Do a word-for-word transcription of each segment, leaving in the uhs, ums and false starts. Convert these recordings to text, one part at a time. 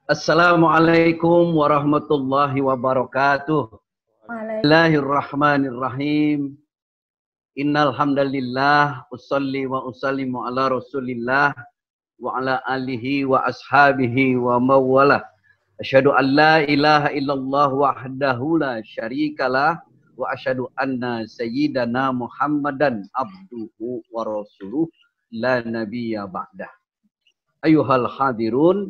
Assalamualaikum warahmatullahi wabarakatuh. Bismillahirrahmanirrahim. Innal hamdalillah usolli wa usallimu ala Rasulillah wa ala alihi wa ashabihi wa mawalah. Asyhadu an la ilaha illallah wahdahu la syarikalah wa asyhadu anna sayyidana Muhammadan abduhu wa rasuluh la nabiyya ba'dah. Ayuhal hadirun,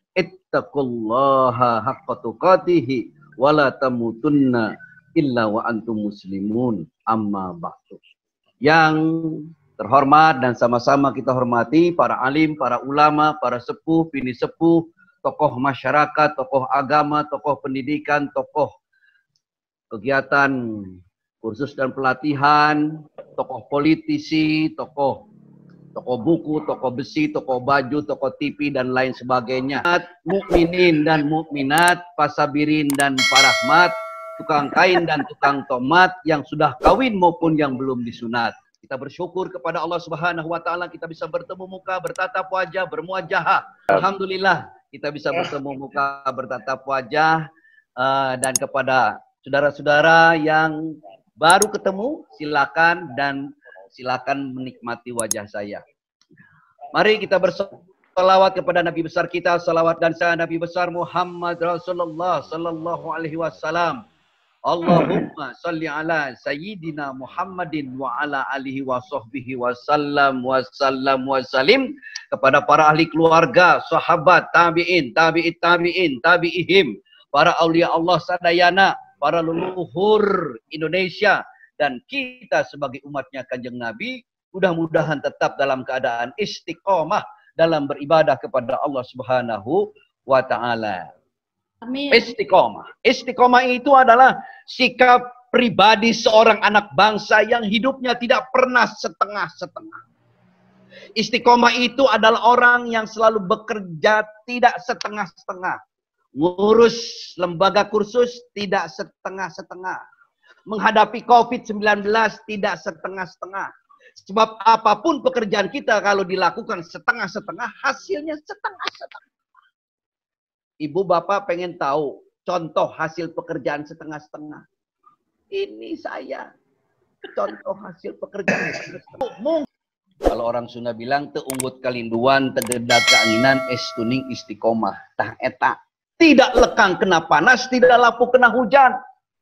ittaqullaha haqqa tuqatih wa la tamutunna illa wa antum muslimun, amma ba'du. Yang terhormat dan sama-sama kita hormati para alim, para ulama, para sepuh, bini sepuh, tokoh masyarakat, tokoh agama, tokoh pendidikan, tokoh kegiatan kursus dan pelatihan, tokoh politisi, tokoh toko buku, toko besi, toko baju, toko T V, dan lain sebagainya. Mukminin dan mukminat, pasabirin dan parahmat, tukang kain dan tukang tomat, yang sudah kawin maupun yang belum disunat. Kita bersyukur kepada Allah Subhanahu wa Ta'ala, kita bisa bertemu muka, bertatap wajah, bermuajahah. Alhamdulillah, kita bisa bertemu muka, bertatap wajah. Uh, dan kepada saudara-saudara yang baru ketemu, silakan dan silakan menikmati wajah saya. Mari kita bersolawat kepada Nabi besar kita, salawat dan salam Nabi besar Muhammad Rasulullah sallallahu alaihi wasallam. Allahumma salli ala sayyidina Muhammadin wa ala alihi wa sahbihi wasallam wa sallam wa salim. Kepada para ahli keluarga, sahabat, tabi'in, tabi'it tabi'in, tabi'ihim, para aulia Allah sadayana, para leluhur Indonesia, dan kita sebagai umatnya Kanjeng Nabi, mudah-mudahan tetap dalam keadaan istiqomah dalam beribadah kepada Allah Subhanahu wa Ta'ala. Amin. Istiqomah. Istiqomah itu adalah sikap pribadi seorang anak bangsa yang hidupnya tidak pernah setengah-setengah. Istiqomah itu adalah orang yang selalu bekerja tidak setengah-setengah. Ngurus lembaga kursus tidak setengah-setengah. Menghadapi COVID sembilan belas tidak setengah-setengah. Sebab apapun pekerjaan kita kalau dilakukan setengah-setengah, hasilnya setengah-setengah. Ibu bapak pengen tahu contoh hasil pekerjaan setengah-setengah. Ini saya. Contoh hasil pekerjaan setengah-setengah. Kalau orang Sunda bilang, teunggut kalinduan, tegeda keanginan, estuning istiqomah. Tah eta. Tidak lekang kena panas, tidak lapu kena hujan.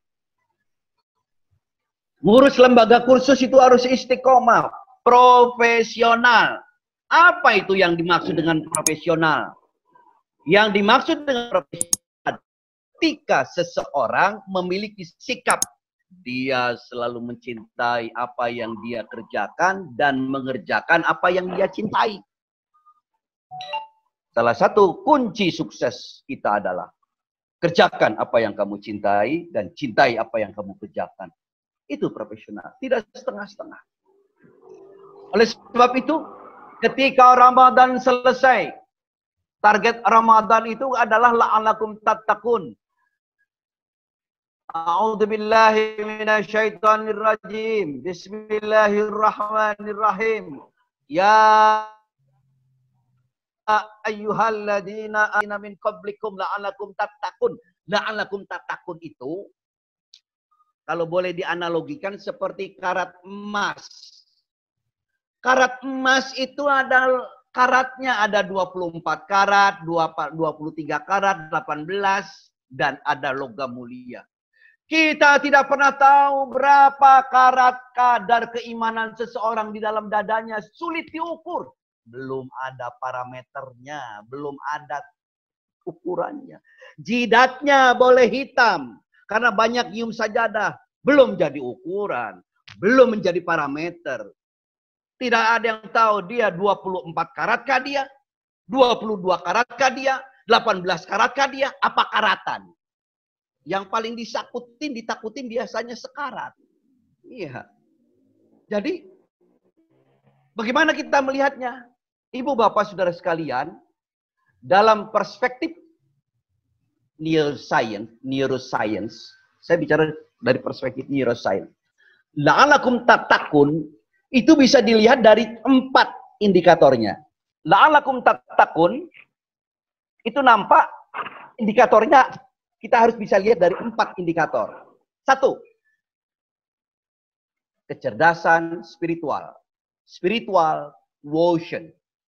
Ngurus lembaga kursus itu harus istiqomah, profesional. Apa itu yang dimaksud dengan profesional? Yang dimaksud dengan profesional, ketika seseorang memiliki sikap, dia selalu mencintai apa yang dia kerjakan dan mengerjakan apa yang dia cintai. Salah satu kunci sukses kita adalah kerjakan apa yang kamu cintai dan cintai apa yang kamu kerjakan. Itu profesional, tidak setengah-setengah. Oleh sebab itu, ketika Ramadan selesai, target Ramadan itu adalah la'alakum tattaqun. A'udzubillahi minasyaitonirrajim. Bismillahirrahmanirrahim. Ya ayyuhalladzina amanu min qablikum la'alakum tattaqun. La'alakum tattaqun itu kalau boleh dianalogikan seperti karat emas. Karat emas itu ada karatnya ada dua puluh empat karat, dua puluh tiga karat, delapan belas, dan ada logam mulia. Kita tidak pernah tahu berapa karat kadar keimanan seseorang di dalam dadanya, sulit diukur. Belum ada parameternya, belum ada ukurannya. Jidatnya boleh hitam, karena banyak nyium sajadah, belum jadi ukuran, belum menjadi parameter. Tidak ada yang tahu dia dua puluh empat karatkah dia, dua puluh dua karatkah dia, delapan belas karatkah dia, apa karatan. Yang paling disakutin, ditakutin biasanya sekarat. Iya. Jadi, bagaimana kita melihatnya? Ibu bapak saudara sekalian, dalam perspektif neuroscience, neuroscience, saya bicara dari perspektif neuroscience. La'alakum tattaqun itu bisa dilihat dari empat indikatornya. La'alakum tattaqun itu nampak indikatornya kita harus bisa lihat dari empat indikator. Satu, kecerdasan spiritual. Spiritual quotient.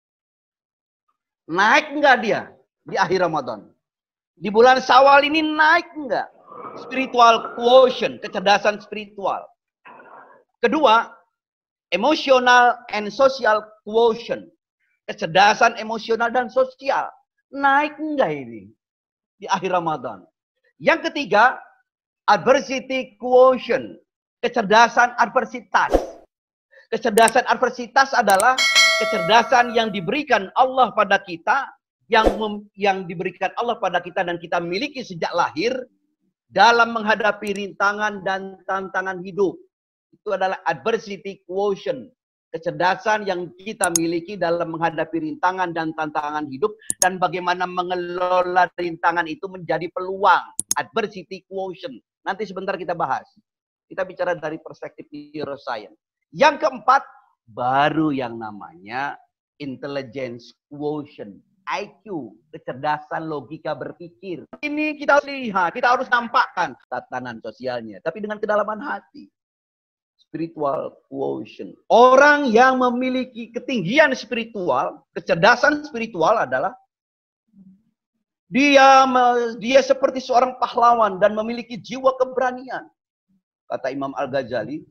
Naik enggak dia di akhir Ramadan? Di bulan Syawal ini naik enggak? Spiritual quotient, kecerdasan spiritual. Kedua, emotional and social quotient. Kecerdasan emosional dan sosial. Naik enggak ini di akhir Ramadan? Yang ketiga, adversity quotient. Kecerdasan adversitas. Kecerdasan adversitas adalah kecerdasan yang diberikan Allah pada kita, yang mem, yang diberikan Allah pada kita dan kita miliki sejak lahir dalam menghadapi rintangan dan tantangan hidup. Itu adalah adversity quotient. Kecerdasan yang kita miliki dalam menghadapi rintangan dan tantangan hidup dan bagaimana mengelola rintangan itu menjadi peluang. Adversity quotient. Nanti sebentar kita bahas. Kita bicara dari perspektif neuroscience. Yang keempat, baru yang namanya intelligence quotient. I Q, kecerdasan logika berpikir. Ini kita harus lihat, kita harus nampakkan tatanan sosialnya, tapi dengan kedalaman hati. Spiritual quotient. Orang yang memiliki ketinggian spiritual, kecerdasan spiritual adalah dia dia seperti seorang pahlawan dan memiliki jiwa keberanian. Kata Imam Al-Ghazali,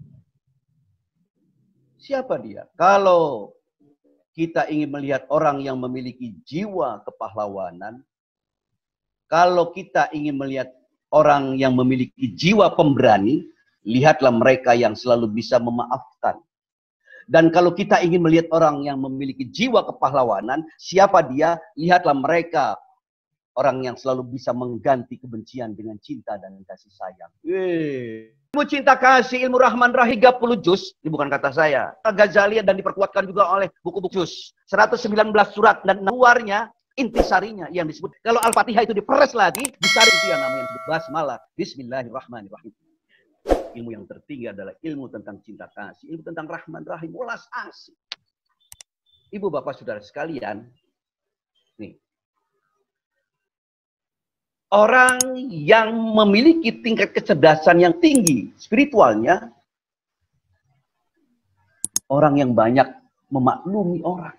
siapa dia? Kalau kita ingin melihat orang yang memiliki jiwa kepahlawanan, kalau kita ingin melihat orang yang memiliki jiwa pemberani, lihatlah mereka yang selalu bisa memaafkan. Dan kalau kita ingin melihat orang yang memiliki jiwa kepahlawanan, siapa dia? Lihatlah mereka, orang yang selalu bisa mengganti kebencian dengan cinta dan kasih sayang. Yeay. Ilmu cinta kasih, ilmu Rahman Rahim, tiga puluh juz, ini bukan kata saya. Ghazali dan diperkuatkan juga oleh buku-buku juz. seratus sembilan belas surat dan luarnya, intisarinya yang disebut. Kalau Al-Fatihah itu diperes lagi, disari itu yang namanya disebut basmalah. Bismillahirrahmanirrahim. Ilmu yang tertinggi adalah ilmu tentang cinta kasih, ilmu tentang Rahman Rahim, welas asih. Ibu bapak saudara sekalian, nih. Orang yang memiliki tingkat kecerdasan yang tinggi spiritualnya, orang yang banyak memaklumi orang.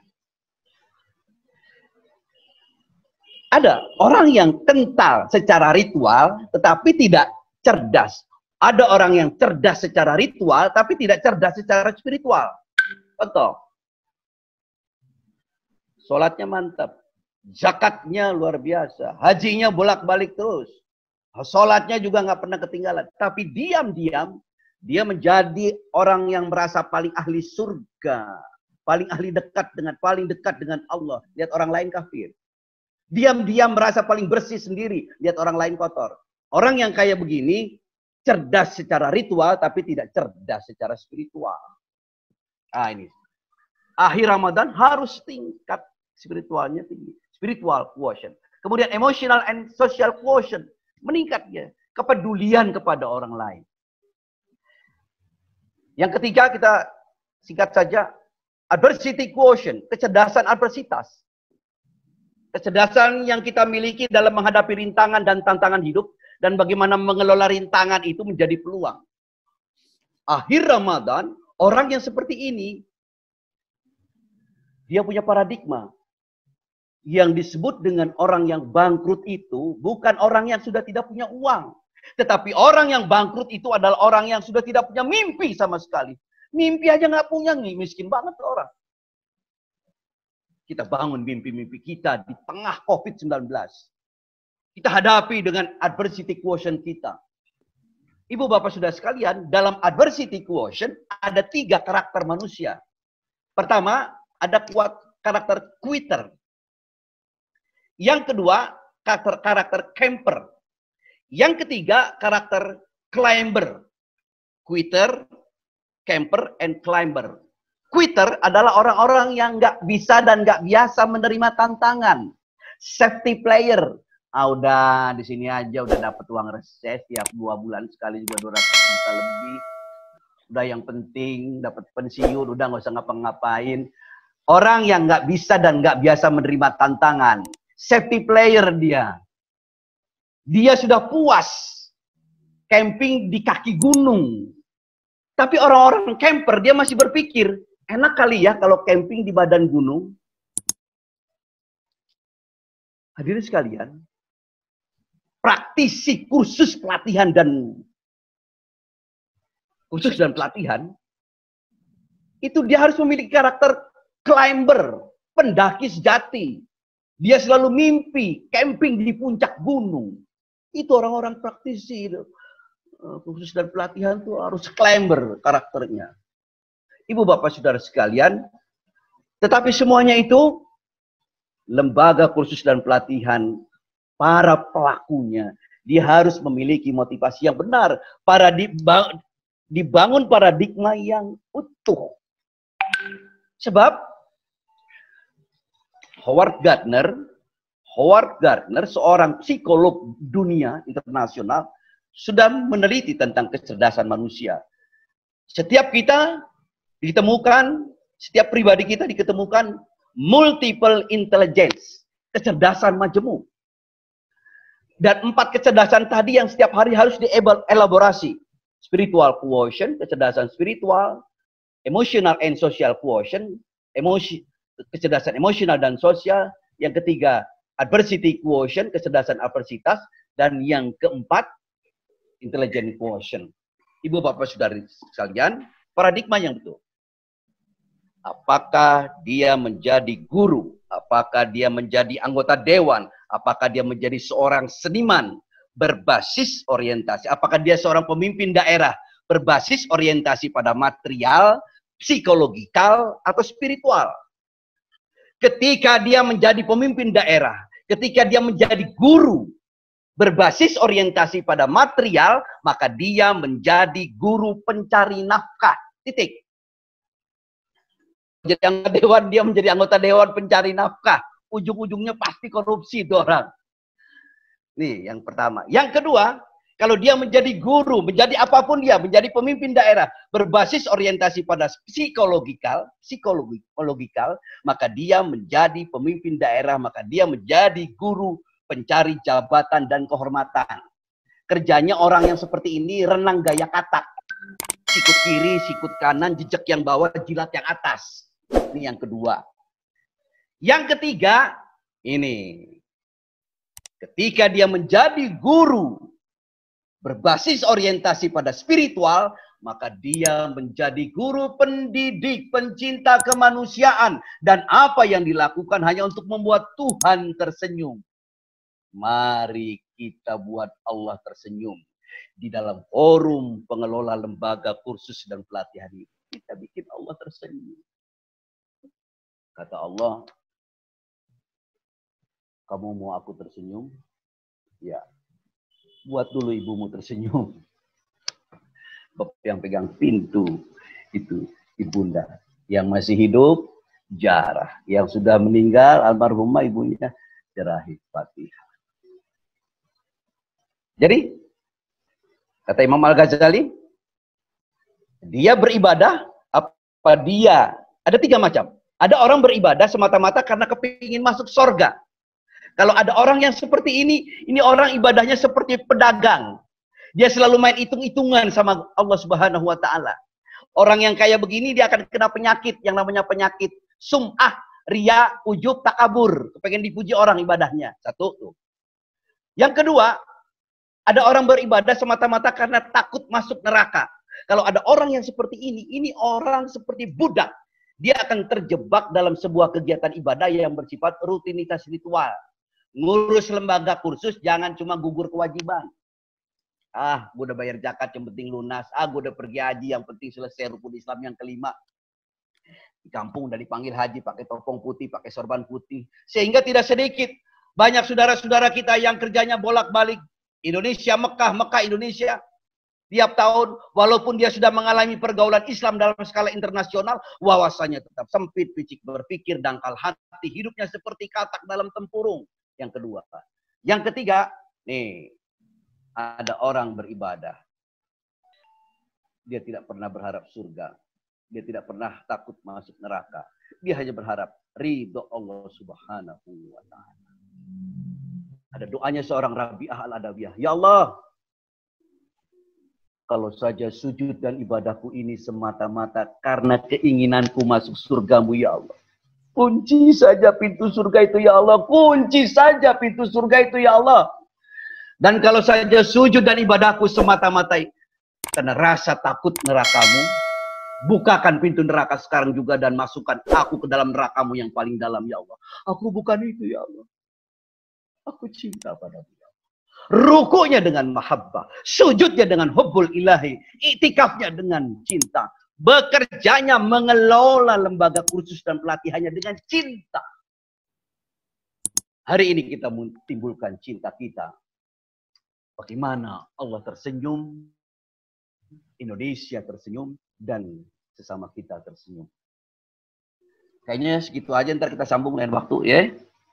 Ada orang yang kental secara ritual tetapi tidak cerdas. Ada orang yang cerdas secara ritual tapi tidak cerdas secara spiritual. Contoh. Sholatnya mantap. Zakatnya luar biasa. Hajinya bolak-balik terus. Sholatnya juga nggak pernah ketinggalan. Tapi diam-diam dia menjadi orang yang merasa paling ahli surga. Paling ahli dekat dengan, paling dekat dengan Allah. Lihat orang lain kafir. Diam-diam merasa paling bersih sendiri. Lihat orang lain kotor. Orang yang kayak begini, cerdas secara ritual, tapi tidak cerdas secara spiritual. Ah ini. Akhir Ramadan harus tingkat spiritualnya tinggi. Spiritual quotient. Kemudian emotional and social quotient. Meningkatnya. Kepedulian kepada orang lain. Yang ketiga kita singkat saja. Adversity quotient. Kecerdasan adversitas. Kecerdasan yang kita miliki dalam menghadapi rintangan dan tantangan hidup. Dan bagaimana mengelola rintangan itu menjadi peluang. Akhir Ramadan, orang yang seperti ini, dia punya paradigma. Yang disebut dengan orang yang bangkrut itu, bukan orang yang sudah tidak punya uang. Tetapi orang yang bangkrut itu adalah orang yang sudah tidak punya mimpi sama sekali. Mimpi aja nggak punya, nih miskin banget orang. Kita bangun mimpi-mimpi kita di tengah COVID sembilan belas. Kita hadapi dengan adversity quotient kita. Ibu bapak saudara sekalian, dalam adversity quotient ada tiga karakter manusia. Pertama, ada kuat karakter quitter. Yang kedua, karakter, karakter camper. Yang ketiga, karakter climber. Quitter, camper, and climber. Quitter adalah orang-orang yang nggak bisa dan nggak biasa menerima tantangan. Safety player. Ah udah di sini aja udah dapat uang reses tiap dua bulan sekali juga dua ratus juta lebih. Udah yang penting dapat pensiun, udah nggak usah ngapa-ngapain. Orang yang nggak bisa dan nggak biasa menerima tantangan. Safety player dia. Dia sudah puas camping di kaki gunung. Tapi orang-orang camper dia masih berpikir, enak kali ya kalau camping di badan gunung. Hadirin sekalian, praktisi kursus pelatihan dan kursus dan pelatihan itu dia harus memiliki karakter climber, pendaki sejati. Dia selalu mimpi camping di puncak gunung. Itu orang-orang praktisi. Kursus dan pelatihan itu harus climber karakternya. Ibu bapak saudara sekalian, tetapi semuanya itu lembaga kursus dan pelatihan para pelakunya dia harus memiliki motivasi yang benar, para dibangun paradigma yang utuh. Sebab Howard Gardner, Howard Gardner seorang psikolog dunia internasional sudah meneliti tentang kecerdasan manusia. Setiap kita ditemukan, setiap pribadi kita diketemukan multiple intelligence, kecerdasan majemuk. Dan empat kecerdasan tadi yang setiap hari harus dielaborasi. Spiritual quotient, kecerdasan spiritual, emotional and social quotient, emosi, kecerdasan emosional dan sosial. Yang ketiga, adversity quotient, kecerdasan adversitas. Dan yang keempat, intelligent quotient. Ibu bapak saudari sekalian, paradigma yang betul. Apakah dia menjadi guru? Apakah dia menjadi anggota dewan? Apakah dia menjadi seorang seniman berbasis orientasi? Apakah dia seorang pemimpin daerah berbasis orientasi pada material, psikologikal, atau spiritual? Ketika dia menjadi pemimpin daerah, ketika dia menjadi guru berbasis orientasi pada material, maka dia menjadi guru pencari nafkah. Titik. Jadi anggota dewan, dia menjadi anggota dewan pencari nafkah. Ujung-ujungnya pasti korupsi itu orang. Nih yang pertama. Yang kedua, kalau dia menjadi guru, menjadi apapun dia, menjadi pemimpin daerah, berbasis orientasi pada psikologikal, psikologikal, maka dia menjadi pemimpin daerah, maka dia menjadi guru pencari jabatan dan kehormatan. Kerjanya orang yang seperti ini renang gaya katak. Sikut kiri, sikut kanan, jejak yang bawah, jilat yang atas. Ini yang kedua. Yang ketiga, ini. Ketika dia menjadi guru berbasis orientasi pada spiritual, maka dia menjadi guru pendidik, pencinta kemanusiaan. Dan apa yang dilakukan hanya untuk membuat Tuhan tersenyum. Mari kita buat Allah tersenyum. Di dalam forum pengelola lembaga kursus dan pelatihan ini. Kita bikin Allah tersenyum. Kata Allah, kamu mau aku tersenyum? Ya. Buat dulu ibumu tersenyum. Bapak yang pegang pintu itu ibunda. Yang masih hidup, jarah. Yang sudah meninggal, almarhumah ibunya, jerahi Fatihah. Jadi, kata Imam Al-Ghazali, dia beribadah, apa dia? Ada tiga macam. Ada orang beribadah semata-mata karena kepingin masuk surga. Kalau ada orang yang seperti ini, ini orang ibadahnya seperti pedagang. Dia selalu main hitung-hitungan sama Allah Subhanahu wa taala. Orang yang kayak begini dia akan kena penyakit yang namanya penyakit sum'ah, riya, ujub, takabur. Pengen dipuji orang ibadahnya. Satu tuh. Yang kedua, ada orang beribadah semata-mata karena takut masuk neraka. Kalau ada orang yang seperti ini, ini orang seperti budak. Dia akan terjebak dalam sebuah kegiatan ibadah yang bersifat rutinitas ritual. Ngurus lembaga kursus, jangan cuma gugur kewajiban. Ah, gue udah bayar zakat, yang penting lunas. Ah, gue udah pergi haji, yang penting selesai rukun Islam yang kelima. Di kampung udah dipanggil haji, pakai topeng putih, pakai sorban putih. Sehingga tidak sedikit banyak saudara-saudara kita yang kerjanya bolak-balik. Indonesia, Mekah, Mekah, Indonesia. Tiap tahun, walaupun dia sudah mengalami pergaulan Islam dalam skala internasional, wawasannya tetap sempit, picik berpikir, dangkal hati, hidupnya seperti katak dalam tempurung. Yang kedua. Yang ketiga, nih, ada orang beribadah. Dia tidak pernah berharap surga. Dia tidak pernah takut masuk neraka. Dia hanya berharap ridho Allah Subhanahu wa taala. Ada doanya seorang Rabi'ah Al-Adawiyah. Ya Allah, kalau saja sujud dan ibadahku ini semata-mata karena keinginanku masuk surgamu, ya Allah. Kunci saja pintu surga itu, ya Allah. Kunci saja pintu surga itu, ya Allah. Dan kalau saja sujud dan ibadahku semata-mata karena rasa takut nerakamu, bukakan pintu neraka sekarang juga dan masukkan aku ke dalam nerakamu yang paling dalam, ya Allah. Aku bukan itu, ya Allah. Aku cinta padamu. Rukuknya dengan mahabbah, sujudnya dengan hubbul ilahi, iktikafnya dengan cinta, bekerjanya mengelola lembaga kursus dan pelatihannya dengan cinta. Hari ini kita timbulkan cinta kita. Bagaimana Allah tersenyum, Indonesia tersenyum, dan sesama kita tersenyum. Kayaknya segitu aja, ntar kita sambung lain waktu ya.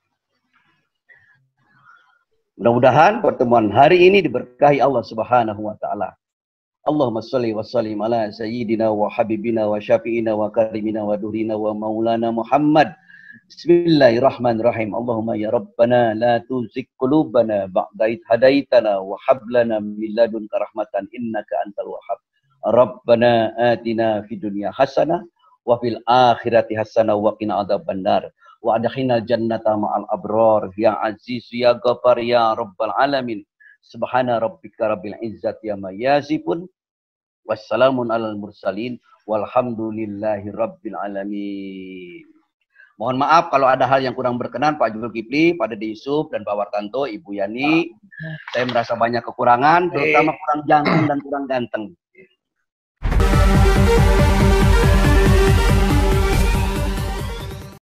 Mudah-mudahan pertemuan hari ini diberkahi Allah Subhanahu wa taala. Allahumma shalli wa sallim ala sayyidina wa habibina wa syafi'ina wa karimina wa durina wa maulana Muhammad. Bismillahirrahmanirrahim. Allahumma ya Rabbana la tuzigh qulubana ba'da idh hadaitana wa hab lana min ladunka rahmatan innaka antal wahhab. Rabbana atina fid dunya hasanah wa fil akhirati hasanah wa qina adzabannar. Wa adkhilna jannata ma'al abrar ya aziz ya ghafar ya rabbal alamin. Subhana rabbika rabbil izzati amma yasifun wassalamun alal mursalin walhamdulillahi rabbil alamin. Mohon maaf kalau ada hal yang kurang berkenan, Pak Zulkifli, Pak Dede Yusuf, dan Pak Wartanto, Ibu Yani. Saya merasa banyak kekurangan, terutama kurang jantung dan kurang ganteng.